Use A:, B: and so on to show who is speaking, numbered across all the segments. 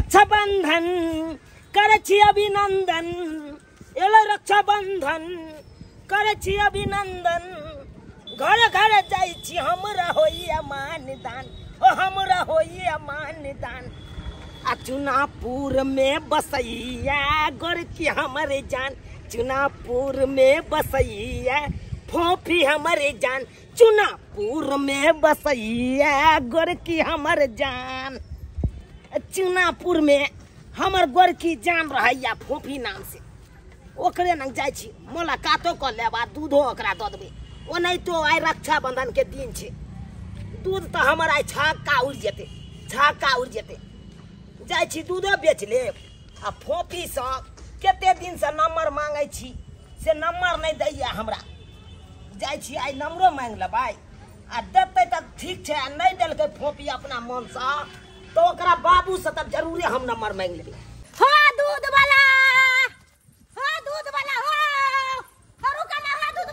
A: रक्षाबंधन करे छी अभिनंदन एलो रक्षाबंधन करे छी अभिनंदन घर घर जाई छी हमरा होइया मानदान ओ हमरा होइया मानदान आ चुनापुर में बसैया गोर की हमारे जान चुनापुर में बसैया फोफी हमारे जान चुनापुर में बसैया गोर की हमारे जान चुनापुर में हमर गोर की जान रहैया फोफी नाम से ओकरे न जाय छी मुलाकातो कर लेबा दूधो ओकरा द देबे ओ नहीं तो आइ रक्षाबंधन के दिन छे दूध तो हमर आइ छक्का उड़ जेते जाय छी दूधो बेच ले आ फोफी से केते दिन से नंबर मांगे छी से नंबर नहीं दैया हमरा जाय छी आइ नंबरो मांग लेबै आ देते त ठीक छे आ नहीं देलकै फोफी अपना मन से तो ओकरा बाबू से तब जरूर हम नंबर मांग लेबै
B: हो दूध वाला हो रुका ना हो दूध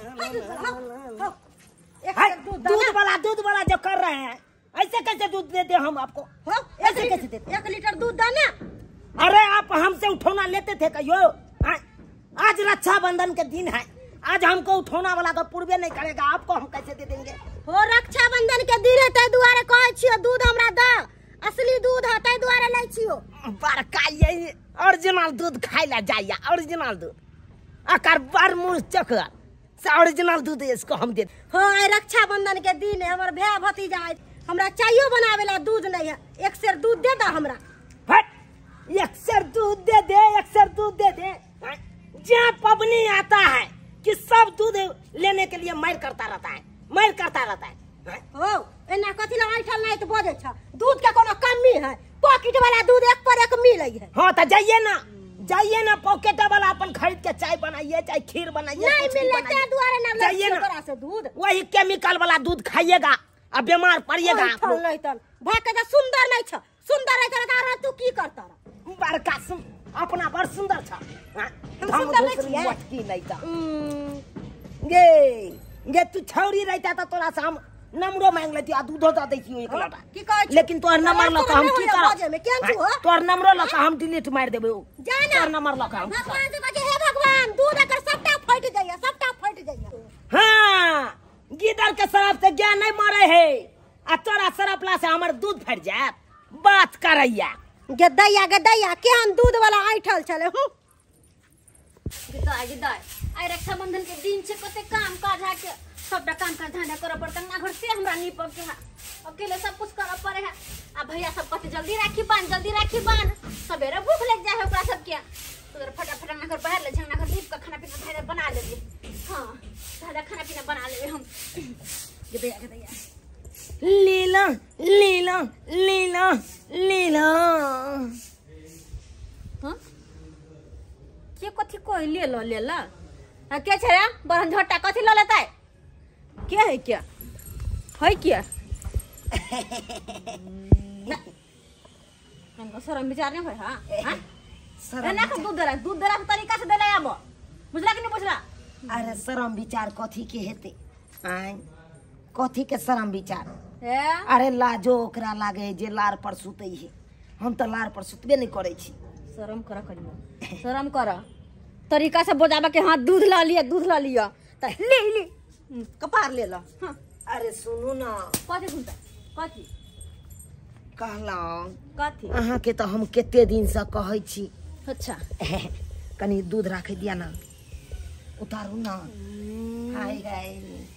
B: वाला
A: दूध वाला जो कर रहे हैं ऐसे कैसे दूध देते हम आपको
B: हो
A: ऐसे कैसे देते
B: 1 लीटर दूध देना
A: अरे आप हमसे उठौना लेते थे कहियो आज रक्षाबंधन के दिन है आज हमको उठौना वाला तो पूर्वे नहीं करेगा आपको हम कैसे दे देंगे
B: हो रक्षाबंधन के दिन है तै दुआरे कहै छियो दूध हमरा द असली दूध है तै दुआरे लै छियो
A: बड़का ये ओरिजिनल दूध खाइ ला जाइया ओरिजिनल दूध आकर बार मुंह चकर से ओरिजिनल दूध इसको हम दे
B: हो आइ रक्षाबंधन के दिन है हमर भैया भतीजा है हमरा चाहिए बनावे ला दूध नहीं है 1 सेर दूध दे दा हमरा
A: हट 1 सेर दूध दे दे 1 सेर दूध दे दे जहाँ पबनी आता है कि सब दूध लेने के लिए मार करता रहता है
B: हो एना कथि ला आइठल नहीं तो बोझे छ दूध के कोनो कमी है पॉकेट वाला दूध 1 पर 1 मिलै है
A: हां त जाइए ना पॉकेट वाला अपन खरीद के चाय बनाइए चाहे खीर बनाइए
B: नहीं मिले ते दुआरे ना
A: जाइए ना
B: तोरा से दूध
A: वही केमिकल वाला दूध खाइएगा अब बीमार पड़िएगा आप लोग
B: नहीं त भाके त सुंदर नहीं छ सुंदर है त तू की करता
A: बड़का अपना बड़ सुंदर छ
B: हम सुंदर नहीं छियै
A: मटकी नहीं त गे तू छौरी रहता त तोरा से हम नंबरो मांग लेती आ दूधो द दैती 1 लोटा
B: की कहै छी
A: लेकिन तोर नंबर ल हम की करब
B: में केन छु
A: तोर नंबरो ल हम डिलीट मार देबे
B: जाना
A: तोर नंबर ल हम
B: भगवान से कहे हे भगवान दूध एकर सबटा फट जाइए
A: हां गिदर के शराब से ज्ञान नहीं मारे है आ तोरा शराबला से हमर दूध फट जात बात करैया
B: गदैया केहन दूध वाला आइठल चले हूं
C: गिदाय आई रक्षाबंधन के दिन से कते काम काज है के सबटा काम काज धंधा करे पड़ता ना घर से हमरा नी पक के अकेले सब कुछ करे पड़े है आ भैया सब कते जल्दी राखी बांध सवेरे भूख लग जाए ओकरा सब के तो फटाफट ना घर बाहर ले झंगना घर दीप का खाना पीना धैर्य बना लेबे हां दादा खाना पीना बना लेबे हम गदैया
A: लीला
C: हां के कथि कोई ले ला के छरा बरन झट्टा कथि ल लेता है क्या है क्या इनको शर्म विचार नहीं है हां ना दूध दे रहा तरीका से दे ले अब बुझला कि नहीं बुझला
A: अरे शर्म विचार कथी के हेते कथी के शर्म विचार अरे लाजो ओकरा लागे जे लार पर सुतई है हम तो लार पर सुतबे नहीं करे छी
C: शर्म कर तरीका से बोझाबा के हां दूध ला लिया त ले कपार ले ला हां
A: अरे सुनू ना
C: कथी
A: कहलौं
C: कथी
A: अहाँ के तो हम केते दिन से कहै छी
C: अच्छा
A: कनी दूध राख दिया ना उतारू ना हाय गाय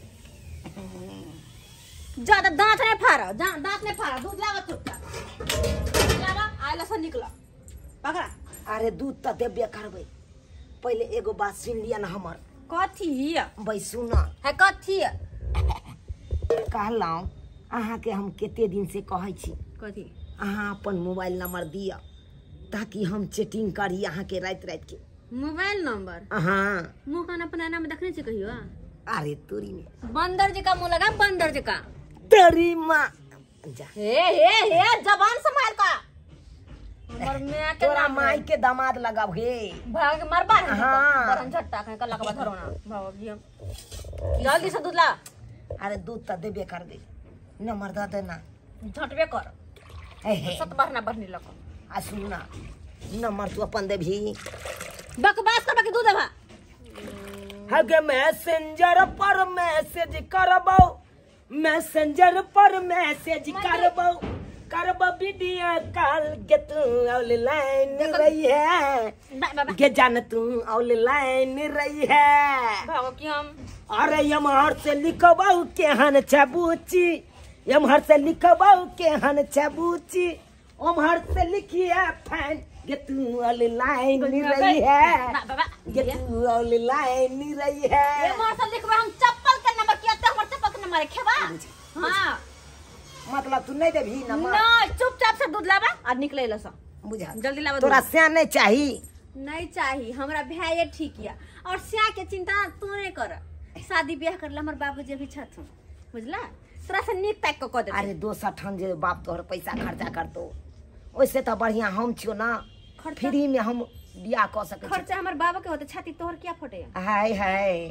C: ज्यादा दांत नहीं फाड़ा दूध लावा चुपचाप लावा आइला से निकला पकड़ा
A: अरे दूध त देबे करबै पहले एगो बात सुन लिया ना हमर
C: कथी
A: भाई सुना
C: है कथी
A: कहलौं अहाँ के हम केते दिन से कहै छी
C: कथी
A: अहाँ अपन मोबाइल नंबर दिया ताकि हम चैटिंग करी अहाँ के रात के
C: मोबाइल नंबर
A: हां
C: मुंह कान अपना नाम देखने से कहियो
A: अरे तोरी में
C: बंदर जका मुंह लगा बंदर जका
A: तेरी मां जा
C: हे जबान संभाल का हमर मैं के
A: तोरा माई के दामाद लगाव हे
C: भाग मरबा है
A: हां
C: बरन झट्टा कह कल्ला का धरोना भाव जल्दी से दूध ला
A: अरे दूध त देबे करबे नंबर द देना
C: झटबे कर
A: हे
C: सत बार ना बरनी लको
A: आ सुन ना नंबर तू अपन दे भी
C: बकवास कर के दूध देबा
A: हगे मैसेंजर पर मैसेज करबो मैसेंजर पर मैसेज करबो करबो वीडियो कॉल के तू ऑनलाइन रही है
C: बाबा
A: के जान तू ऑनलाइन रही है
C: भागो कि हम
A: अरे यमहर से लिखबो केहन छबूची यमहर से लिखबो केहन छबूची ओमहर से लिखिए फैन के तू ऑनलाइन रही है
C: बाबा
A: के तू ऑनलाइन रही है
C: ये मोर से लिखबे हम चप्पल के नंबर कियाते हमर चप्पल के नंबर खेबा हां
A: मतलब तू नहीं देभी नंबर
C: नहीं चुपचाप से दूध लाबा और निकले ल सा
A: बुझा
C: जल्दी लाबा
A: तोरा से नहीं चाहिए
C: नहीं चाहिए हमरा भाई ठीक या और स्या के चिंता तू नहीं कर शादी ब्याह कर हमर बाबूजी भी छथुन बुझला तोरा से नीक पैक क दे
A: अरे 200 ठन जे बाप तोहर पैसा खर्चा करतो ओइसे तो बढ़िया हम छियो ना फ्री में हम बियाह क सके छी
C: खर्चा हमर बाबा के होते छाती तोहर क्या फटे
A: हाय हाय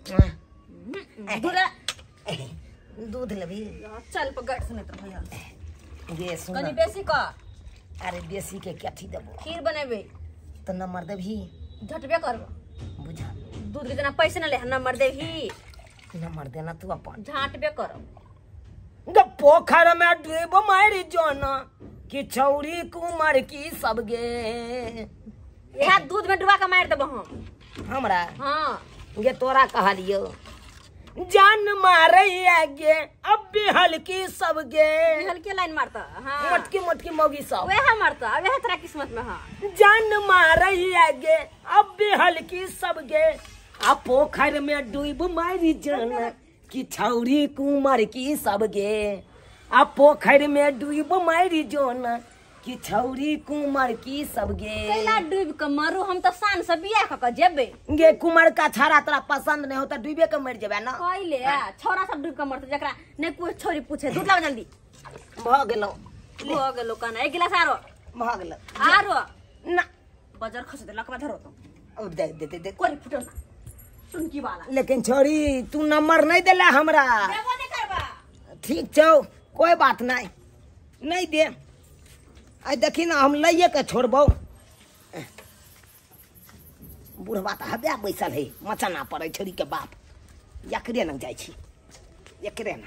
C: दूध
A: दूध लेबी
C: चल पकड़ सुने तो भैया
A: ये सुन
C: कनी बेसी का
A: अरे देसी के कथी देबो
C: खीर बनेबे
A: तो नंबर देभी
C: झटबे करबो
A: बुझा
C: दूध के जना पैसे न ले नंबर देही
A: नंबर देना तू अपन
C: झाटबे कर
A: ग पोखर में डूब मारी जोना कि छौरी कुमार की सब गे
C: यह दूध में डुबा के मार देबो हम
A: हमरा
C: हां
A: गे तोरा कहलियो जान मारे गे अब भी हल्की सब गे
C: हल्के लाइन मारता हां
A: मोटकी मोटकी मौगी सब
C: वह मारता वह तेरा किस्मत में हां
A: जान मारे गे अब भी हल्की सब गे आ पोखर में डूब मारी जाना कि छौरी कुमार की सब गे आ पोखर में डूब मारी जोना कि छौरी कुमार की सब गे
C: कैला डूब के मरू हम तो शान से बियाह क जेबे
A: गे कुमार का छाड़ा तोरा पसंद नहीं होता डूबे के मर जेबे ना
C: कइले छोरा सब डूब के मरते जकरा नहीं कोई छोरी पूछे दूध लाओ जल्दी
A: भ गेलो
C: हो गेलो काना एक गिलास आरो
A: भ गेलो
C: आरो
A: ना
C: बाजार खस दे लकवा धरो तो
A: अब दे
C: कोरी फुटो ना सुन की वाला
A: लेकिन छोरी तू नंबर नहीं देला हमरा
C: देबो नहीं करबा
A: ठीक छौ कोई बात नहीं नहीं दे आई देखी ना हम लइए के छोड़बो बुढ़वा तो हबे बैसल है मचना पड़े छोरी के बाप एकरे न जाय छी एकरे न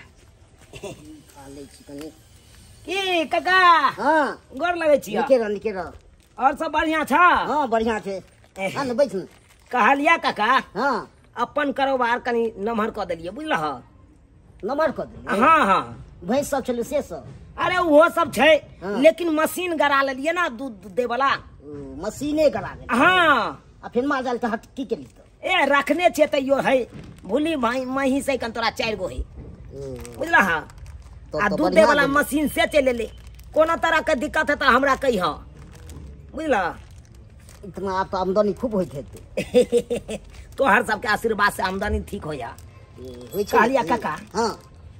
D: ले छी कनी
A: की काका
D: हां
A: गोर लगे छी
D: निके रह
A: और सब बढ़िया छ
D: हां बढ़िया छे हां न बैठ
A: कहलिया काका
D: हां
A: अपन कारोबार कनी नमहर क देलिए बुझलह
D: नंबर क दे
A: हां हां
D: भैंस सब छले से सब
A: अरे वो सब छै
D: हाँ।
A: लेकिन मशीन गड़ा लेलिए ना दूध दे वाला
D: मशीने करा दे
A: हाँ
D: आ फिर माल जाल त हट की केली त
A: ए रखने छे तैयो है भूली भाई मही से कन तोरा 4 गो है बुझला हा आ दूध दे वाला मशीन से चले ले कोनो तरह के दिक्कत है तो हमरा कही हा बुझला
D: इतना आप तो आमदनी खूब होइत हेते
A: तो हर सबके आशीर्वाद से आमदनी ठीक हो जा
D: होई छै
A: कहलिया काका
D: हां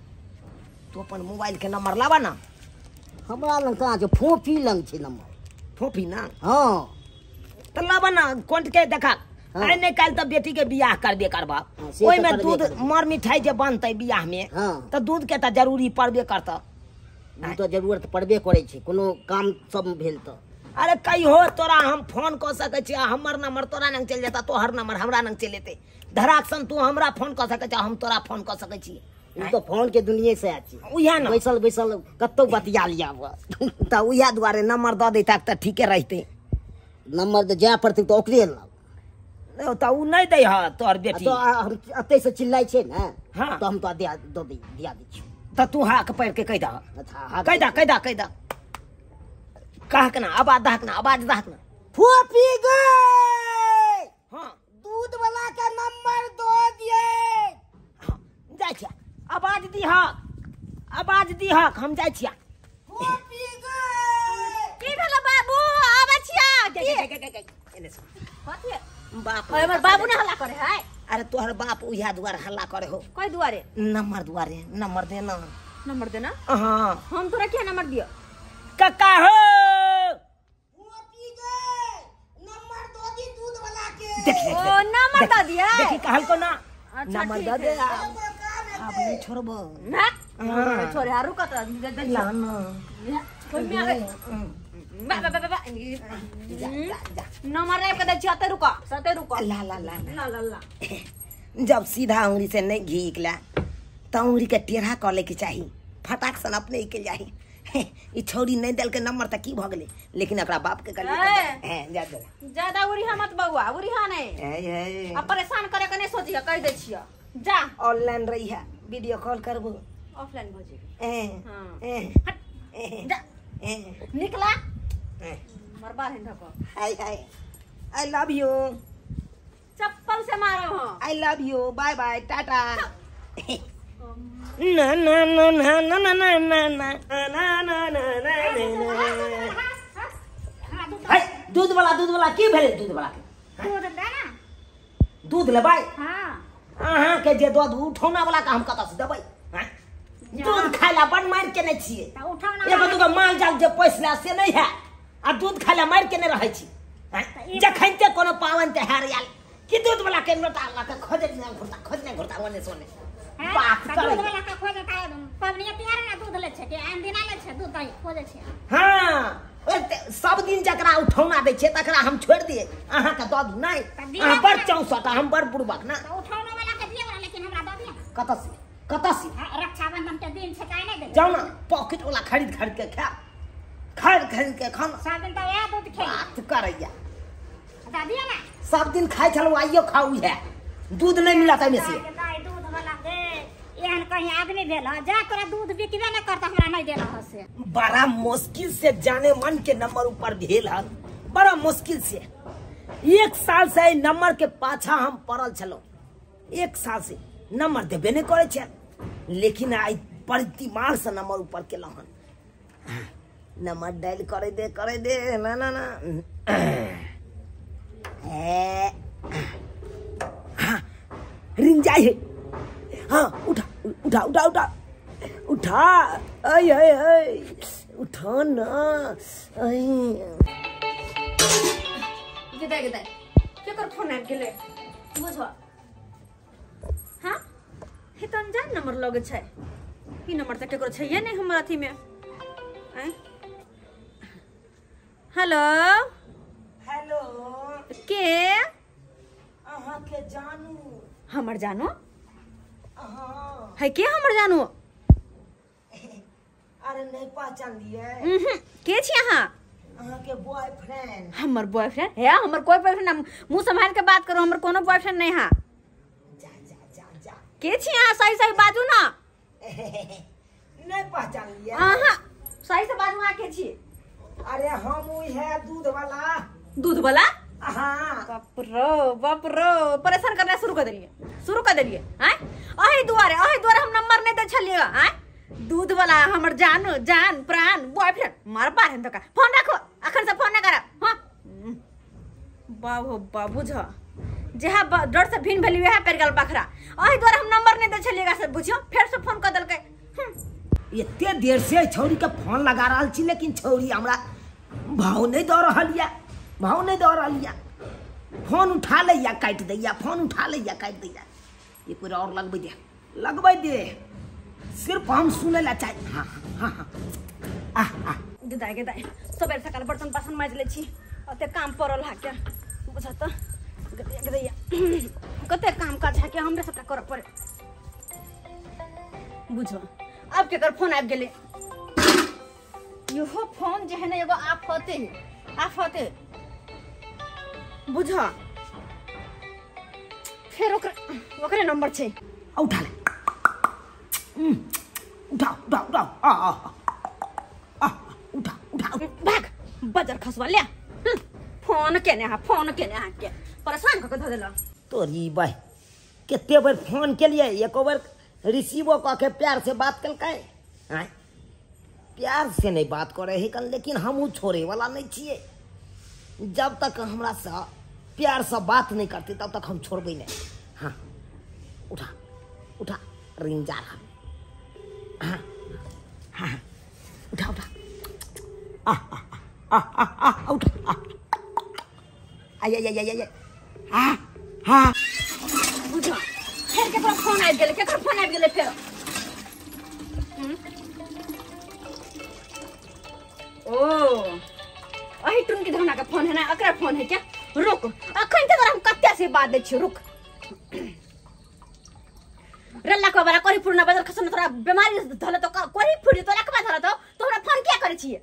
A: तू अपन मोबाइल के नंबर लावा ना
D: हमरा लंग कहां छै फोफी लंग छै नंबर
A: फोफी ना
D: हां
A: तो लावा ना कोंट के देखा
D: हाँ।
A: आई नहीं काल तो बेटी के बियाह करबे करबा
D: हाँ, से
A: ओई
D: तो
A: में
D: करबे
A: दूध
D: करबे।
A: मर मिठाई जे बनते बियाह में
D: हाँ।
A: तो दूध के तो जरूरी पड़बे करता
D: उ तो जरूरत पड़बे करे छै कोनो काम सब भेल त
A: अरे कही हो तोरा हम फोन क सके छी हमर नंबर तोरा नंग चल जाता तोहर नंबर हमरा नंग चल जेते धराक्सन तू हमरा फोन क सके छी हम तोरा फोन क सके छी
D: उ तो फोन के दुनिया से आछि
A: उहे ना
D: बैसल बैसल कत्तो बतिया लिया
A: तो उहे दुआरे नंबर द देता त ठीके रहते
D: नंबर तो जाय पड़ते तो ओकरे लग
A: तो उ नहीं दे ह तोहर बेटी
D: तो हम अते से चिल्लाई छै ना
A: हाँ।
D: तो हम तो दिया दै छी
A: तो तू हाक पैर के कह दा
D: अच्छा
A: कह दा कहक ना आवाज दहक ना आवाज दहक ना
D: फोफी गई
A: हां
D: दूध वाला का नंबर दो दिए
A: जाय छिया आवाज दीहक हम जाय छिया
D: फोफी गई
C: की भेलो बाबू आबै छिया की
A: एने से।
C: कथि
A: बाप
C: ओए हमर बाबू ने हल्ला करे है
A: अरे तोहर बाप उहे दुआरे हल्ला करे हो
C: कोई दुआरे
A: नंबर दुआरे नंबर देना
C: नंबर देना
A: हाँ
C: हम तोरा क्या नंबर दियो
A: काका हो
D: फोफी गई नंबर दो दी दूध वाला के
A: देख
C: ओ नंबर द दिया
A: देखी कहल को ना
C: अच्छा,
A: नंबर
C: ठीक
A: दे दे
C: है।
A: अब नहीं छोड़बो
C: ना
A: हाँ।
C: छोरे हारू का तो दे दे
A: लाना
C: कोई में आ गए बा नंबर रे कदे जते रुको सते रुको
A: ला ला ला ला।
C: ला ला ला
A: जब सीधा उंगली से नहीं घी निकला तो उंगली के टेढ़ा कर ले के चाहिए, फटाक सन अपने के जाही। ई छोरी नहीं दल के नंबर तक की भ गेले, लेकिन एकरा बाप के कर जा दे।
C: ज्यादा उरिहा मत बउआ, उरिहा नहीं अब परेशान करे के नहीं सोचिया, कह दे छिया जा।
A: ऑनलाइन रही है, वीडियो कॉल करबो,
C: ऑफलाइन भौजी
A: हां
C: जा निकला मरबा है धको।
A: हाय हाय, आई लव यू,
C: चप्पल से मारो हो।
A: I love you, bye bye, tata. ना ना ना ना ना ना ना ना ना ना ना ना। दूध वाला की भेले? दूध वाला के
B: दूध दे ना,
A: दूध लेबै?
B: हां
A: अहाँ के जे दूध उठौना वाला का हम कत से देबै? दूध खाइला बड़ मार के नहीं छिए,
B: त उठौना
A: एगो दूगो माल जाल जे पैसला से नहीं है, आ दूध खाइला मार के नहीं रहै छी। जखन ते कोनो पावन त्योहार आयल कि दूध वाला के लोटा ला के खोजने घुरता ओने सोने बात करे।
B: दूध वाला का खोजे का पबनी प्यार ना दूध ले छै के आन दिन ले छै दूध दही खोजे छै।
A: हां सब दिन जकरा उठौना दै छै तकरा हम छोड़ दिए, अहाँ के दद नहीं, अहाँ बड़ चौसटा, हम बड़ बुड़बक ना।
B: त उठौना वाला के दिए वाला, लेकिन हमरा दऽ दिया
A: कत से
B: रक्षाबंधन के दिन छै काहे नहीं दे?
A: जाओ ना पॉकेट वाला खरीद के खा, खरीद के खाना।
B: सब दिन त या दूध खे
A: बात करैया,
B: दऽ दिया ना।
A: सब दिन खाई छलो, आइयो खाऊ है, दूध नहीं मिला तमे से।
B: दाई दूध वाला दे, एहन कहीं आदमी भेल ह जा तोरा दूध बिकबे न करता, हमरा नहीं देला ह से।
A: बड़ा मुश्किल से जाने मन के नंबर ऊपर भेल है, बड़ा मुश्किल से। 1 साल से नंबर के पाछा हम पड़ल छलो, 1 साल से नंबर देबे नहीं करे छे, लेकिन आई बड़ दिमाग से नंबर ऊपर केलौ हन। नंबर डायल करे दे ना ना ना। हाँ, रिंग जाए है। हाँ उठा आई उठा ना
C: गिदाई के कर फोन आ गेले बुझो। हां हे तन जान नंबर लगे छै, ई नंबर त केकरो छै ये नहीं हमर अथी में। हेलो
A: हेलो,
C: के
A: अहाँ के जानू?
C: हमर जानू
A: हाँ,
C: है के हमर जानू?
A: अरे नहीं पहचान लिए?
C: के छी अहाँ?
A: अहाँ के बॉयफ्रेंड।
C: हमर बॉयफ्रेंड है? हमर कोई बॉयफ्रेंड, मुंह संभाल के बात करो, हमर कोनो बॉयफ्रेंड नहीं है।
A: जा
C: के छी अहाँ? सही बाजू ना।
A: नहीं पहचान लिए?
C: अहाँ सही से बाजू, अहाँ के छी?
A: अरे हम वही है दूध वाला। हाँ
C: बाप रो परेशान करना शुरू कर दिलिए हैं? अही दुआरे हम नंबर नहीं दे छलिए हैं? दूध वाला हमर जान प्राण बॉयफ्रेंड मार पार है तो का फोन रखो, अखन से फोन नहीं करब। हां बाबू झ जेहा डर से भिन भेली वह कर गल बखरा, अही दुआरे हम नंबर नहीं दे छलिएगा से बुझियो, फिर से फोन कर देलकै।
A: इतने देर से छौरी के फोन लगा रहा छी, लेकिन छौरी हमरा भाव नहीं दे रही है। फोन उठा लिया काट दैया, फोन उठा लिया काट दैया। ये पूरा और लगबै दे, सिर्फ हम सुने ला चाहिए। हाँ
C: गिदाई सबेर सकाल बर्तन बासन माज ले छी, ओते काम पड़ल है क्या बुझ त गिदैया कते काम काज है के हमरे सबटा कर पड़े बुझो। अब केकर फोन आबि गेले, इहो फोन जे है ना एगो आफते बुझो। फिर ओकरे नंबर छै,
A: उठा ले, उठा
C: भाग बजर खसवा ले। फोन केने के परेशान क के ध देला।
A: तोरी भाई केते बार फोन के लिए, एको बार रिसीवो क के प्यार से बात कलकै? प्यार से नहीं बात करे है कल, लेकिन हम छोड़े वाला नहीं छिए। जब तक हमरा से प्यार से बात नहीं करते तब तक हम छोड़बे नहीं। हाँ उठा रिंग जा रहा। हाँ उठा उठा
C: बुझो। फिर केकरो फोन आबि गेले फिर ओ अही टुन के धौना के फोन है ना अकरा फोन है क्या रुक अखन ते तोरा हम कत्ते से बात दे छी रुक रल्ला को बरा कोरी पूर्ण बदल खसन तोरा बीमारी धले तो कोरी फुड़ी तोरा के धले तो तोरा फोन क्या करे छी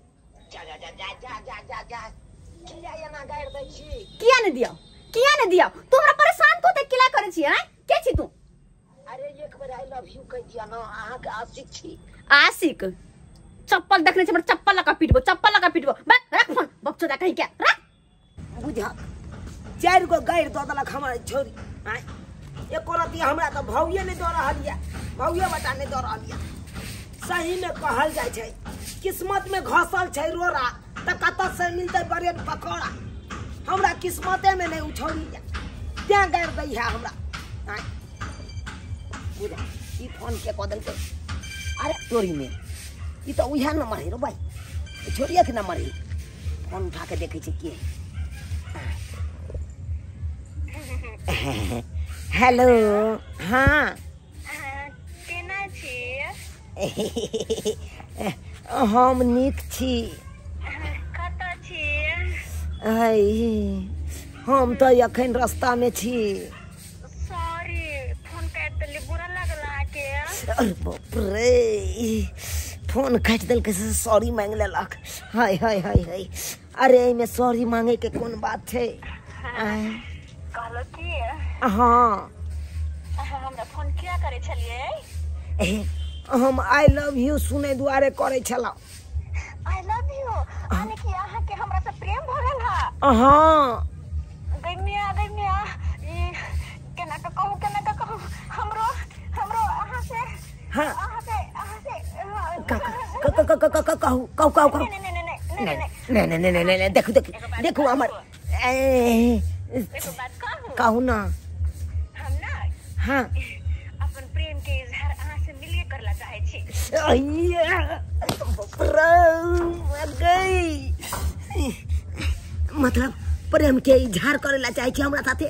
A: जा किया ये ना गाड़ दै छी
C: किया ने दिया तू हमरा परेशान को ते किला करे छी हैं के छी तू
A: अरे एक बार आई लव यू कह दिया ना अहाँ के आशिक छी
C: आशिक चप्पल देखने से चप्पल लगा पीटबो बस रख फोन बच्चो दा कहि क्या रख
A: बुझा 4 गो गाड़ दो दलक हमारे छोरी आय एको रति हमरा त भौये ने दो रहलिया भौये बटा ने दो रहलिया सही में कहल जाय छै किस्मत में घसल छै रोरा त कत से मिलते बड़े पकौड़ा हमरा किस्मते में नहीं उछौली त्या गाड़ दै है हमरा आय बुझा ई फोन के कदल के अरे चोरी में ई तो उहा नंबर है रो भाई छोरिया के नंबर है फोन उठा के देखे छी के हेलो हाँ
E: केना छी
A: हम नीक छी
E: कतऽ छी
A: हम तो अखन रास्ता में छी
E: सॉरी फोन काट देली बुरा लगला के
A: अरे बाप रे फोन काट दिल के सॉरी मांग लेलक हाय हाय हाय हाय अरे में सॉरी मांगे के कौन बात है
E: कहलो की
A: हाँ
E: हमरा फोन किया करे छलिए
A: हम आई लव यू सुने दुआरे करे छला
E: आई लव यू आने की अहाँ के हमरा से प्रेम भरल हा
A: हाँ
E: गइमिया ई केना के कहू हमरो अहाँ से
A: हाँ
E: अहाँ से
A: कहू नहीं देखो हमर
E: देखो बात
A: कहू ना
E: हम ना
A: हाँ
E: अपन प्रेम के इजहार अहाँ से मिलिए करला चाहे छी
A: मतलब प्रेम के इजहार करेला चाहे छी हमरा साथे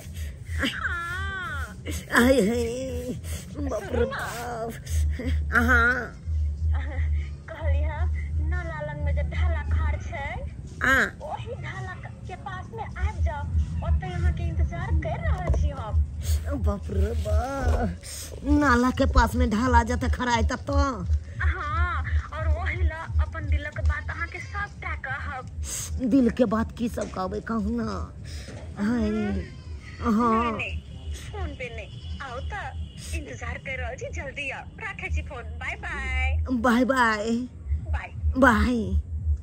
A: बाप रे बाप हाँ
E: कहली हां न लालन में जब ढाला खाड़ छै
A: हाँ
E: ओही ढाला के पास में आबि जाओ ओते यहाँ के इंतजार कर रहल छी हम
A: बाप रे बाप नाला के पास में ढाला जाते खड़ा है तब तो
E: हाँ और वही ला अपन दिल के बात अहाँ के सबटा कहब
A: दिल के बात की सब कहबे कहू ना हाय हाँ
E: फोन पे नहीं आओ तो इंतजार कर रहल छी जल्दी आओ राखे छी phone bye bye
A: bye bye
E: bye
A: bye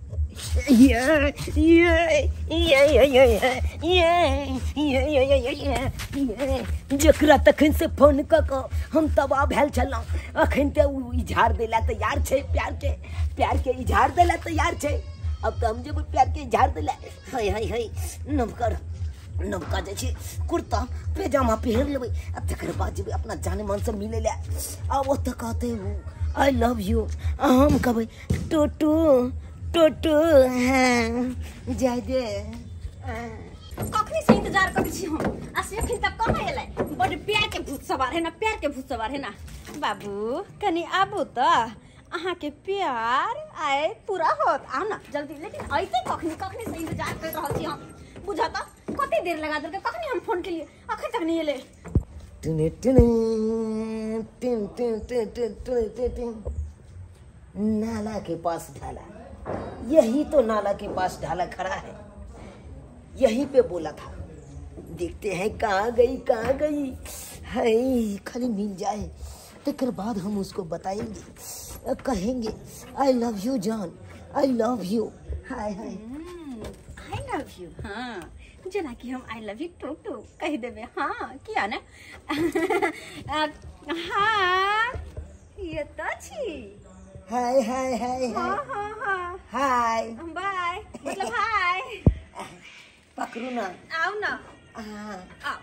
A: जकरा तखन से फोन क के हम तबाह भेल छलहुँ अखन ते उ इजहार दै ला तैयार छै प्यार के इजहार दै ला तैयार छै अब तो हम जेबै प्यार के इजहार दै ला हाय हाय हाय नवका जे छै कुर्ता पैजामा पहिर लेबै आ तकर बाद जेबै अपना जाने मन से मिले ला आ ओतऽ कहते आई लव यू हम कहबै टोटू हाँ जाय दे
C: कखनी से इंतजार करते छी हम आ से अखन तक कहाँ एलै बड़ प्यार के भूत सवार है ना बाबू कनी आबू तो अहाँ के प्यार आए पूरा होत आओ ना जल्दी लेकिन ऐसे कखनी से इंतजार कर रहल छी हम बुझा तो कते देर लगा देलके कखनी हम फोन के लिए अखन तक नहीं एले
A: नाला के पास ढाला यही तो नाला के पास ढाला खड़ा है यहीं पे बोला था देखते हैं कहाँ गई है खाली मिल जाए तकर बाद हम उसको बताएंगे कहेंगे आई लव यू जान आई लव यू हाय हाय
C: आई लव यू हाँ जना कि हम आई लव यू टू कह देवे हाँ किया ना हाँ ये तो छी
A: हाय हाय हाय
C: हाँ
A: हाय
C: बाय मतलब हाय
A: पकड़ू ना
C: आओ ना आओ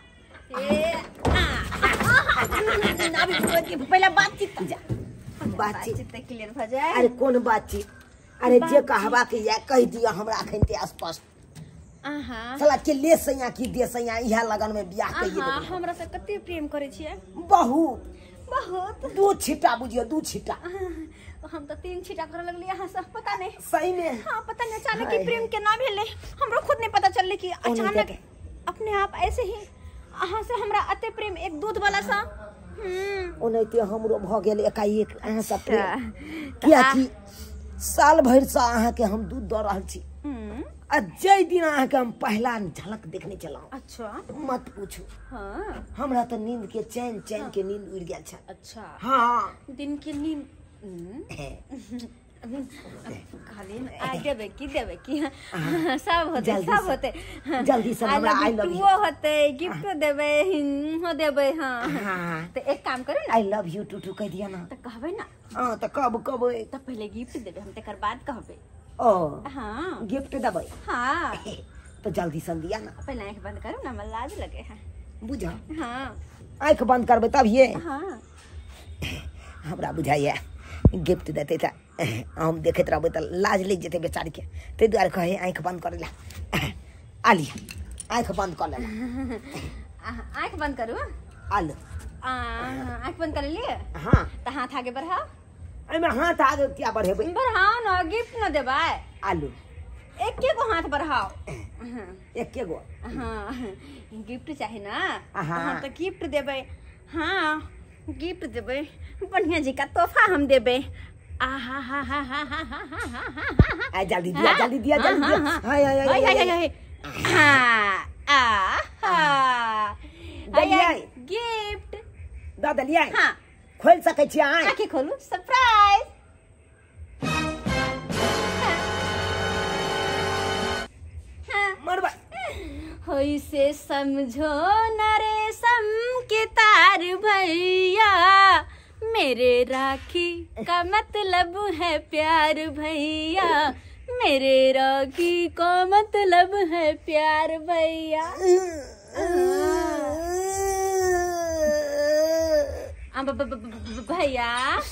C: अभी पहले बातचीत की जा बातचीत क्लियर भ जाए
A: अरे कौन बातचीत अरे जे कहबा के या कह दिया हमरा अखन ते स्पष्ट साला के ले सैया की दे सैया इहा लगन में बियाह कइए देबे
C: हमरा से कते प्रेम करे छिए
A: बहुत दू छिटा बुझियो दू छिटा
C: हम तो 3 छीटा कर लगली यहाँ से पता नहीं।
A: सही में
C: हाँ पता नहीं अचानक की प्रेम के नाम ले हमरो खुद नहीं पता चलले कि अचानक अपने आप ऐसे ही अहाँ से हमरा अते प्रेम एक दूध वाला सा
A: ओनैते हमरो भ गेल एकाएक अहाँ सब प्रेम किया कि साल भर से अहाँ के हम दूध द रहल छी आ जय दिन अहाँ के हम पहला झलक देखने चला।
C: अच्छा
A: मत पूछू।
C: हाँ
A: हमरा तो नींद के चैन के नींद उड़ गया था।
C: अच्छा
A: हाँ
C: दिन के नींद खाली देवे की सब होते
A: जल्दी से हमरा आई लव यू
C: होते गिफ्ट देवे हो देवे। हाँ तो एक काम करे ना
A: आई लव यू टू कह दिया ना
C: तो कहबे ना।
A: हां तो कब
C: तो पहले गिफ्ट देवे हम तकर बाद कहबे।
A: ओ
C: हाँ
A: गिफ्ट देबै।
C: हाँ
A: तो जल्दी से दिया ना।
C: पहले आँख बंद करो ना मला लाज लगे है
A: बुझा।
C: हाँ
A: आँख बंद करबे तब ये
C: हाँ
A: हमरा बुझाइए गिफ्ट देते था हम देखते रहबे तो लाज लग जेते बेचारी के ते द्वारे कहे आँख बंद करे ला आलिया आँख बंद कर ले।
C: आँख बंद करू
A: आल
C: आँख बंद कर लिए।
A: हाँ
C: तो हाथ आगे बढ़ाओ।
A: एमे हाथ आगे क्या बढ़ेबे
C: बढ़ाओ ना गिफ्ट न देबे।
A: आलू
C: एक को हाथ बढ़ाओ।
A: एक के गो
C: हाँ गिफ्ट चाहिए ना।
A: हाँ।
C: हाँ तो गिफ्ट देबे। हाँ गिफ्ट देबे बढ़िया जी का तोहफा हम देबे।
A: जल्दी दिया जल्दी दिया जल्दी दिया। हाय हाय हाय हाय
C: गिफ्ट
A: दादा लिया।
C: हाँ
A: खोल सके छी आँख
C: आँखें खोलू सरप्राइज।
A: मरबा
C: होई से समझो न रेशम के तार भैया मेरे राखी का मतलब है प्यार भैया मेरे राखी का मतलब है प्यार भैया। भैया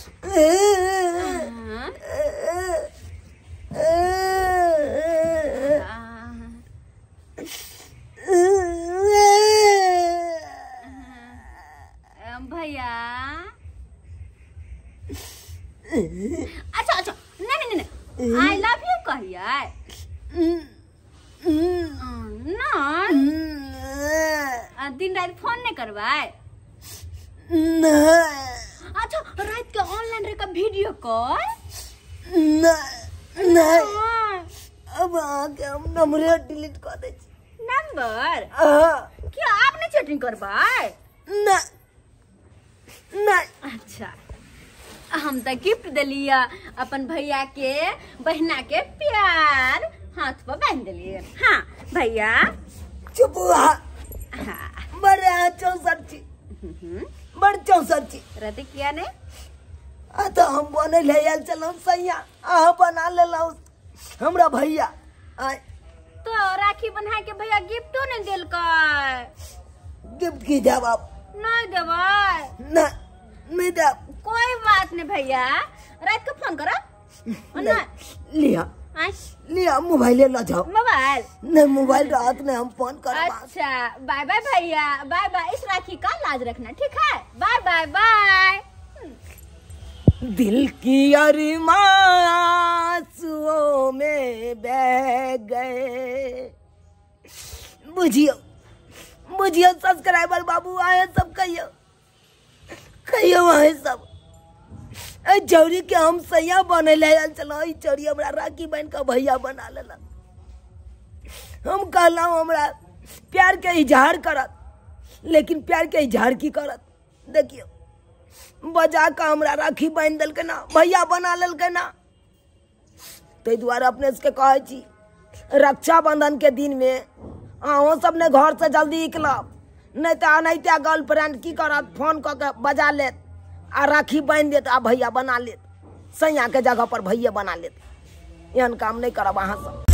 C: भैया अच्छा नहीं आई लव यू कहिए ना दिन रात फोन नहीं करवाए। अच्छा रात के ऑनलाइन रे का वीडियो कॉल
A: नहीं अब आके हम नंबर डिलीट कर दे
C: नंबर क्या आपने चैटिंग करवाए
A: नहीं।
C: अच्छा हम तो गिफ्ट दिलिया अपन भैया के बहना के प्यार हाथ पर बांध दिलिए। हाँ भैया
A: चुप हुआ।
C: हाँ
A: बड़े 64 ची बड़ 64 ची
C: रति किया ने
A: तो हम बने ले आयल चलो सैया आ बना ले लो हमरा भैया
C: तो राखी बना के भैया गिफ्टो नहीं दिल का
A: गिफ्ट की जवाब
C: नहीं देवाय
A: ना नहीं दे
C: कोई बात नहीं भैया रात को फोन करो ना
A: लिया मोबाइल ले जाओ
C: मोबाइल
A: नहीं मोबाइल रात में हम फोन कर।
C: अच्छा बाय बाय भैया बाय बाय। इस राखी का लाज रखना ठीक है बाय बाय बाय।
A: दिल की अरमां आंसुओं में बह गए। बुझियो सब्सक्राइबर बाबू आए सब कहियो आए सब चौरी के हम सैया बने ले चलो चौरी हमरा राखी बहन का भैया बना लेला। हम कहला हमरा प्यार के इजहार करत लेकिन प्यार के इजहार की करत देखियो बजा का हमरा राखी बांध दल के ना भैया बना लेल के ना। ते द्वारा अपने से कहे छी रक्षाबंधन के दिन में अहों सब ने घर से जल्दी निकलब नहीं तो अनैतिया गर्लफ्रेंड की करत फोन क के बजा लेत आ राखी बांध देत आ भैया बना लेत सैया के जगह पर भैया बना लेत। एहन काम नहीं करब अहाँ सब।